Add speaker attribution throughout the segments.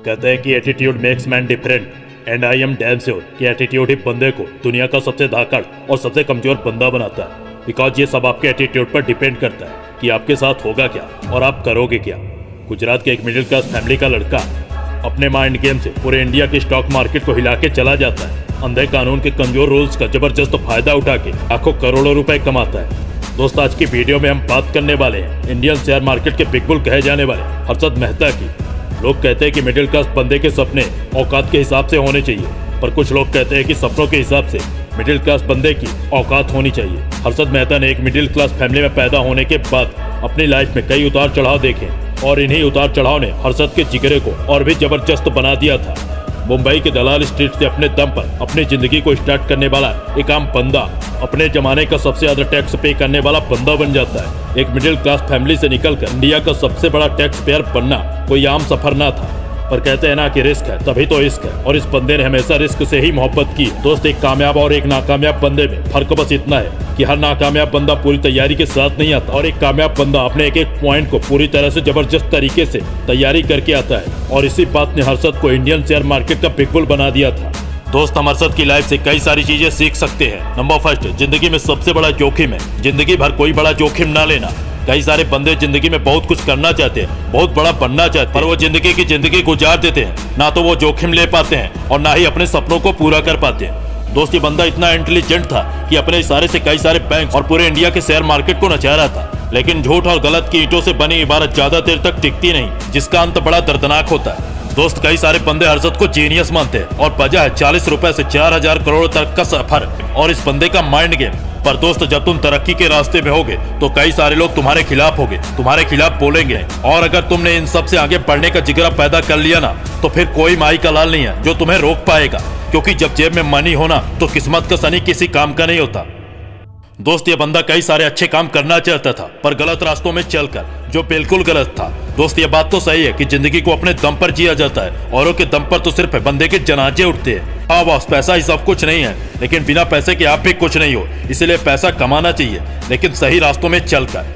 Speaker 1: कहते हैं कि attitude makes man different and I am damn sure कि एटीट्यूड ही बंदे को दुनिया का सबसे धाकड़ और सबसे कमजोर बंदा बनाता है। बिकॉज ये सब आपके एटीट्यूड पर डिपेंड करता है कि आपके साथ होगा क्या और आप करोगे क्या। गुजरात के एक मिडिल क्लास फैमिली का लड़का अपने माइंड गेम से पूरे इंडिया के स्टॉक मार्केट को हिला के चला जाता है। अंधे कानून के कमजोर रूल्स का जबरदस्त फायदा उठा के लाखों करोड़ों रुपए कमाता है। दोस्त, आज की वीडियो में हम बात करने वाले हैं इंडियन शेयर मार्केट के बिग बुल कहे जाने वाले हर्षद मेहता की। लोग कहते हैं कि मिडिल क्लास बंदे के सपने औकात के हिसाब से होने चाहिए, पर कुछ लोग कहते हैं कि सपनों के हिसाब से मिडिल क्लास बंदे की औकात होनी चाहिए। हर्षद मेहता ने एक मिडिल क्लास फैमिली में पैदा होने के बाद अपनी लाइफ में कई उतार चढ़ाव देखे और इन्हीं उतार चढ़ाव ने हर्षद के जिगरे को और भी जबरदस्त बना दिया था। मुंबई के दलाल स्ट्रीट से अपने दम पर अपनी जिंदगी को स्टार्ट करने वाला एक आम बंदा अपने जमाने का सबसे ज्यादा टैक्स पे करने वाला बंदा बन जाता है। एक मिडिल क्लास फैमिली से निकलकर इंडिया का सबसे बड़ा टैक्स पेयर बनना कोई आम सफर ना था, पर कहते हैं ना कि रिस्क है तभी तो इश्क है, और इस बंदे ने हमेशा रिस्क से ही मोहब्बत की। दोस्त, एक कामयाब और एक नाकामयाब बंदे में फर्क बस इतना है कि हर नाकामयाब बंदा पूरी तैयारी के साथ नहीं आता और एक कामयाब बंदा अपने एक एक पॉइंट को पूरी तरह से जबरदस्त तरीके से तैयारी करके आता है। और इसी बात ने हर्षद को इंडियन शेयर मार्केट का बिग बुल बना दिया था। दोस्त, हम हर्षद की लाइफ से कई सारी चीजें सीख सकते हैं। नंबर फर्स्ट, जिंदगी में सबसे बड़ा जोखिम है जिंदगी भर कोई बड़ा जोखिम ना लेना। कई सारे बंदे जिंदगी में बहुत कुछ करना चाहते हैं, बहुत बड़ा बनना चाहते हैं, पर वो जिंदगी गुजार देते हैं। ना तो वो जोखिम ले पाते हैं और ना ही अपने सपनों को पूरा कर पाते हैं। दोस्त, ये बंदा इतना इंटेलिजेंट था कि अपने इशारे से कई सारे बैंक और पूरे इंडिया के शेयर मार्केट को नचा रहा था। लेकिन झूठ और गलत की ईंटों से बनी इबारत ज्यादा देर तक टिकती नहीं, जिसका अंत बड़ा दर्दनाक होता है। दोस्त, कई सारे बंदे हर्षद को जीनियस मानते हैं और वजह है 40 रुपए से 4000 करोड़ तक का सफर और इस बंदे का माइंड गेम। पर दोस्त, जब तुम तरक्की के रास्ते में होगे तो कई सारे लोग तुम्हारे खिलाफ होंगे, तुम्हारे खिलाफ बोलेंगे, और अगर तुमने इन सब से आगे बढ़ने का जिगरा पैदा कर लिया ना तो फिर कोई माई का लाल नहीं है जो तुम्हें रोक पाएगा। क्योंकि जब जेब में मनी होना तो किस्मत का सनी किसी काम का नहीं होता। दोस्त, ये बंदा कई सारे अच्छे काम करना चाहता था पर गलत रास्तों में चलकर, जो बिल्कुल गलत था। दोस्त, ये बात तो सही है कि जिंदगी को अपने दम पर जिया जाता है, औरों के दम पर तो सिर्फ बंदे के जनाजे उठते हैं। हाँ बॉस, पैसा ही सब कुछ नहीं है, लेकिन बिना पैसे के आप भी कुछ नहीं हो। इसलिए पैसा कमाना चाहिए, लेकिन सही रास्तों में चलकर।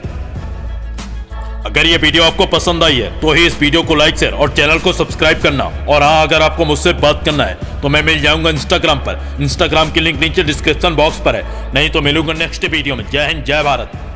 Speaker 1: अगर ये वीडियो आपको पसंद आई है तो ही इस वीडियो को लाइक, शेयर और चैनल को सब्सक्राइब करना। और हाँ, अगर आपको मुझसे बात करना है तो मैं मिल जाऊंगा इंस्टाग्राम पर। इंस्टाग्राम की लिंक नीचे डिस्क्रिप्शन बॉक्स पर है, नहीं तो मिलूंगा नेक्स्ट वीडियो में। जय हिंद, जय भारत।